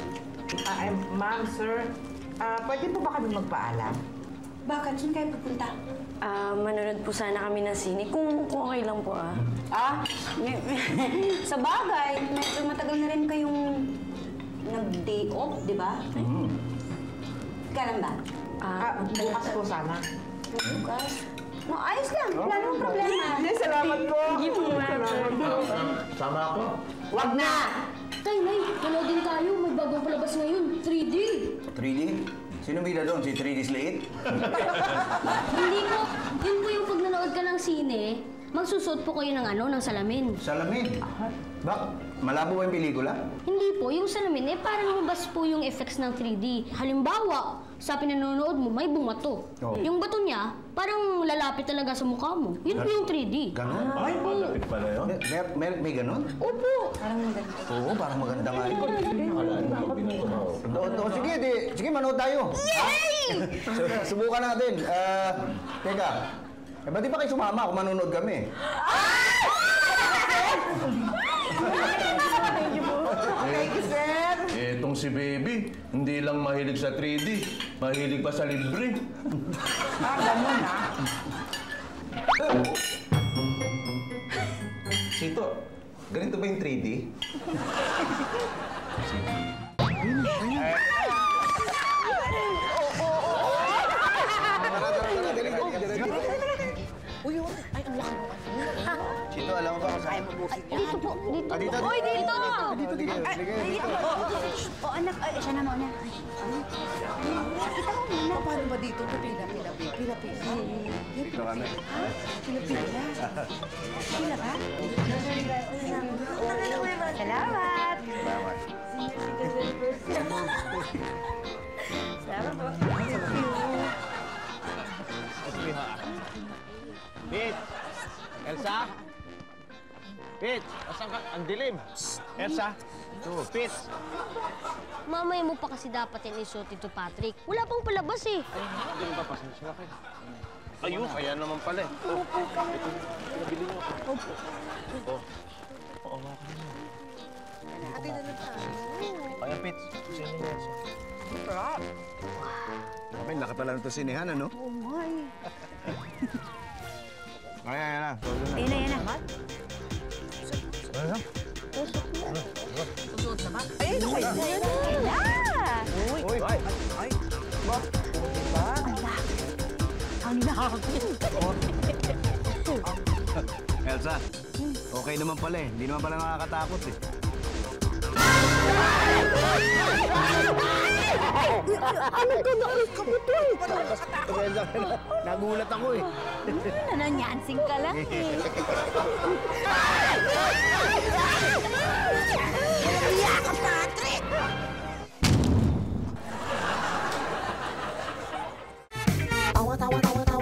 Ma'am, sir, pwede po ba kami magpaalam? Bakit? Saan kayo pupunta? Manonood po sana kami ng sine. Kung okay lang po, Sa bagay, medyo matagal na rin kayong nag-day off, di ba? Kailan ba? Bukas po sana. Bukas? No, ayos lang. Wala namang problema. Salamat po. Hindi po, Sama ako. Wag na! Tay, Nay, manood din tayo. May bagong palabas ngayon. 3D. 3D? Sino bida doon? Si 3D Slate? Hindi po. Yun po yung pag nanood ka ng sine, magsusot po kayo ng ng salamin. Salamin. Bak, malabo ba yung pelikula? Hindi po. Yung salamin, parang lumabas po yung effects ng 3D. Halimbawa, sa pinanonood mo, may bumato. Oh. Yung bato niya, parang lalapit talaga sa mukha mo. Yun po yung 3D. Ganon? Ay, malapit pala yun. May ganon? Opo. Oo, parang maganda nga yun. Akala Sige, manood tayo. Yay! Subukan natin. Teka, ba't di ba kayo sumama kung manonood kami? Thank you, sir. Etong si Baby, hindi lang mahilig sa 3D, mahilig pa sa libre. Ganun Sito, ganito ba yung 3D? Sito, alam mo ba kung saan? Dito po. Dito. Dito. Oy, dito! Dito. O anak, siya na muna. Kita mo muna. Paano ba dito? Pila. Dito kami. Pila ba? Salamat! Salamat. Pete! Elsa? Pete! Asan ka? Ang dilim! Elsa? Pete! Mamaya mo pa kasi dapat yan isuot ito, Patrick. Wala pang palabas eh. Hindi mo ba pasensya na kayo? Ayun, ayan naman pala eh. Nabili niyo ako. Opo. Oo nga ka naman. Ate na lang tayo. Ayan, Pete. Sino niyo Elsa? Sarap. Okay, laki pala nito sinehan, ano? Oo nga eh. Ayan na. Ayun na. Susuot na ba? Ayun, okay. Uy! Ay. Ba? Diba? Ang nakakapin. Elsa, okay naman pala eh. Hindi naman pala nakakatakot eh. Ano ka ba? Kaputoy! Nagulat ako eh. Nananyansing ka lang eh. Iya ka, Patrick! Awat, awat, awat,